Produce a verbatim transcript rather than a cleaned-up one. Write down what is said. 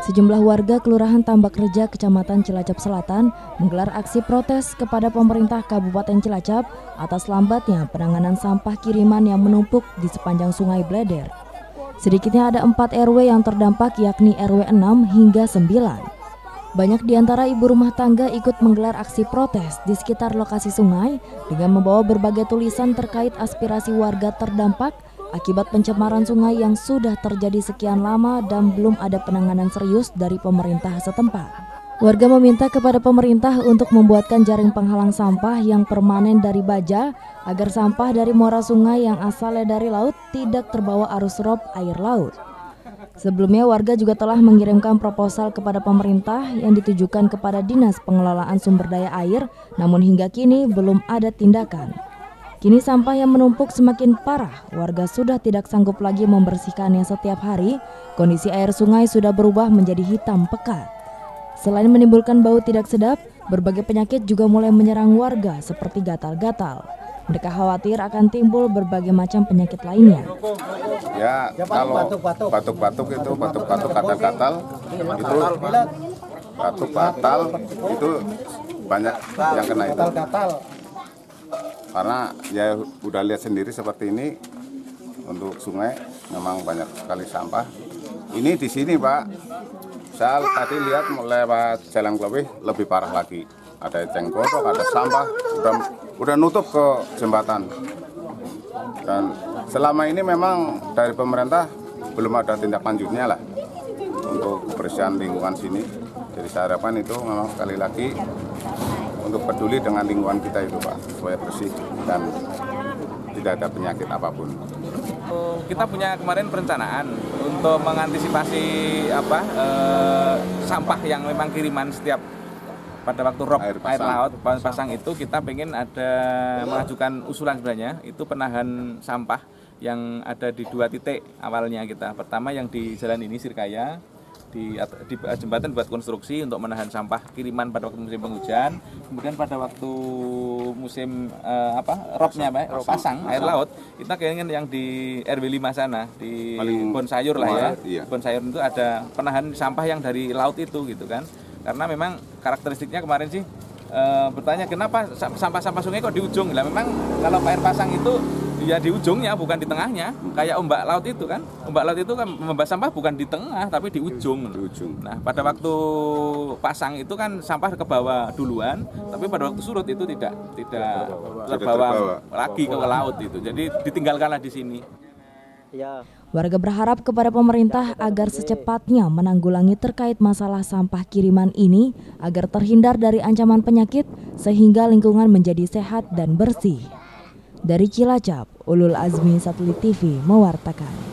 Sejumlah warga Kelurahan Tambak Reja, Kecamatan Cilacap Selatan menggelar aksi protes kepada pemerintah Kabupaten Cilacap atas lambatnya penanganan sampah kiriman yang menumpuk di sepanjang Sungai Bleder. Sedikitnya ada empat R W yang terdampak, yakni R W enam hingga sembilan. Banyak di antara ibu rumah tangga ikut menggelar aksi protes di sekitar lokasi sungai dengan membawa berbagai tulisan terkait aspirasi warga terdampak akibat pencemaran sungai yang sudah terjadi sekian lama dan belum ada penanganan serius dari pemerintah setempat. Warga meminta kepada pemerintah untuk membuatkan jaring penghalang sampah yang permanen dari baja agar sampah dari muara sungai yang asalnya dari laut tidak terbawa arus rob air laut. Sebelumnya warga juga telah mengirimkan proposal kepada pemerintah yang ditujukan kepada Dinas Pengelolaan Sumber Daya Air, namun hingga kini belum ada tindakan. Kini sampah yang menumpuk semakin parah, warga sudah tidak sanggup lagi membersihkannya setiap hari, kondisi air sungai sudah berubah menjadi hitam pekat. Selain menimbulkan bau tidak sedap, berbagai penyakit juga mulai menyerang warga seperti gatal-gatal. Mereka khawatir akan timbul berbagai macam penyakit lainnya. Ya, kalau batuk-batuk itu, batuk-batuk gatal-gatal, itu batuk-batal, itu banyak yang kena itu. Karena ya udah lihat sendiri seperti ini, untuk sungai memang banyak sekali sampah. Ini di sini Pak, saya tadi lihat lewat Jalan Klewih lebih parah lagi. Ada eceng gondok, ada sampah, udah udah nutup ke jembatan. Dan selama ini memang dari pemerintah belum ada tindak lanjutnya lah untuk kebersihan lingkungan sini. Jadi saya harapkan itu memang sekali lagi untuk peduli dengan lingkungan kita itu Pak, supaya bersih dan tidak ada penyakit apapun. Kita punya kemarin perencanaan untuk mengantisipasi apa eh, sampah yang memang kiriman setiap pada waktu rob air, air laut pasang itu, kita pengen ada mengajukan usulan sebenarnya itu penahan sampah yang ada di dua titik awalnya kita. Pertama yang di jalan ini Sirkaya, di, di jembatan buat konstruksi untuk menahan sampah kiriman pada waktu musim penghujan. Kemudian pada waktu musim uh, apa robnya Pak, pasang air laut, kita kayaknya yang di R W lima sana di Bon Sayur lah ya. Iya. Bon Sayur itu ada penahan sampah yang dari laut itu gitu kan. Karena memang karakteristiknya kemarin sih uh, bertanya kenapa sampah-sampah sungai kok di ujung. Lah memang kalau air pasang itu ya di ujungnya, bukan di tengahnya. Kayak ombak laut itu kan, ombak laut itu kan membawa sampah bukan di tengah tapi di ujung. Di ujung. Nah pada waktu pasang itu kan sampah ke bawah duluan, tapi pada waktu surut itu tidak tidak terbawa, terbawa lagi ke laut itu. Jadi ditinggalkanlah di sini. Warga berharap kepada pemerintah agar secepatnya menanggulangi terkait masalah sampah kiriman ini agar terhindar dari ancaman penyakit sehingga lingkungan menjadi sehat dan bersih. Dari Cilacap, Ulul Azmi Satelit T V mewartakan.